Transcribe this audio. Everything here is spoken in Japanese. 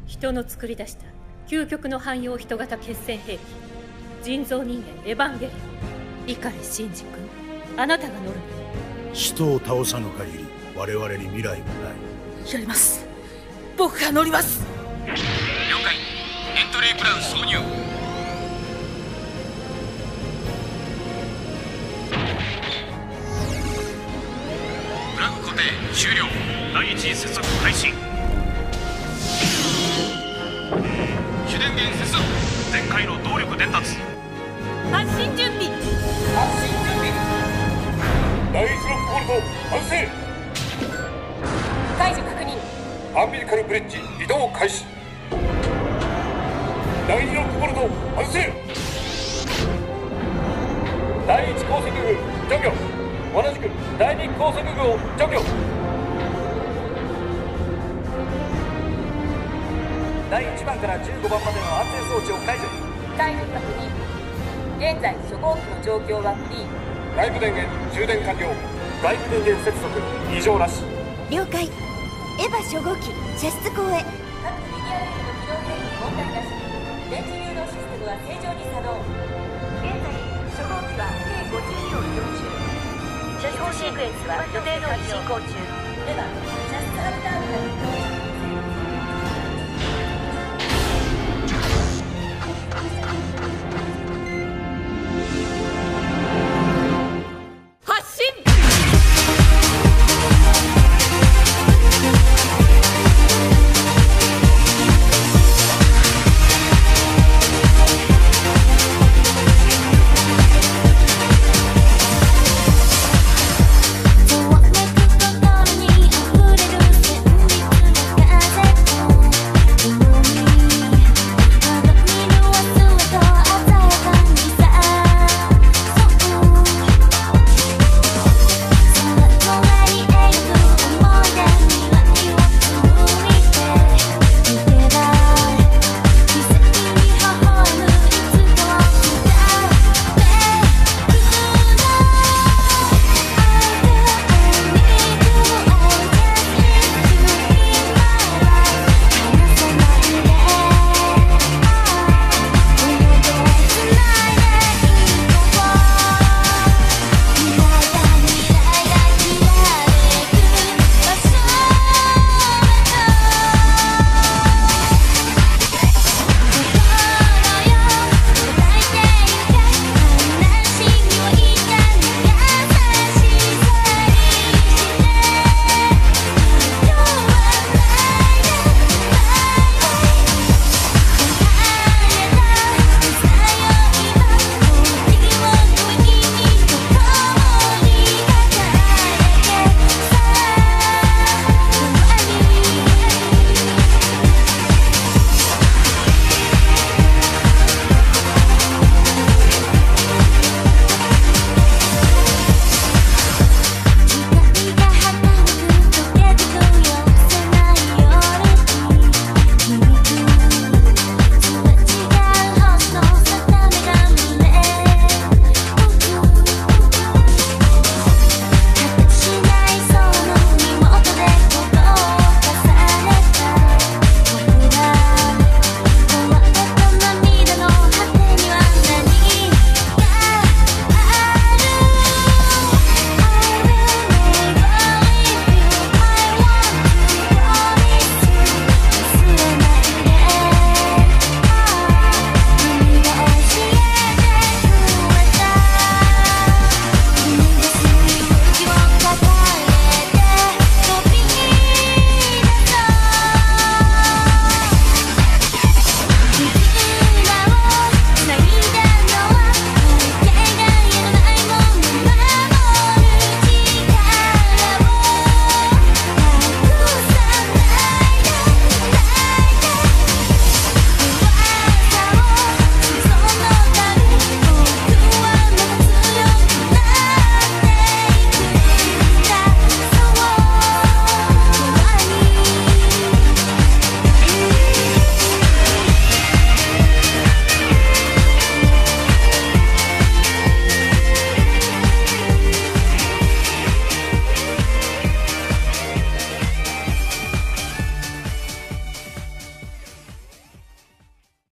人の作り出した究極の汎用人型決戦兵器、人造人間エヴァンゲリオン。碇シンジ君、あなたが乗るの。 人を倒さぬ限り我々に未来はない。 やります。僕が乗ります。 了解。エントリープラン挿入。プラグ固定終了。第一次接続開始。主電源接続。全回路動力伝達。 発進準備。 発進準備。第一ロックボルト完成。 解除確認。 アンビリカルブリッジ移動開始。第2ロックボルト完成。第1高速具除去。同じく第2高速具を除去。第1番から15番までの安全装置を解除。 解除確認。現在初号機の状況はフリー。 外部電源充電完了。外部電源接続異常なし。 了解。エヴァ初号機射出口へ。 各リニアレールの機能変異問題なし。電磁誘導システムは正常に作動。現在初号機は K52 を移動中。射出シークエンスは予定通り進行中。では射出ハブターミナルに到着。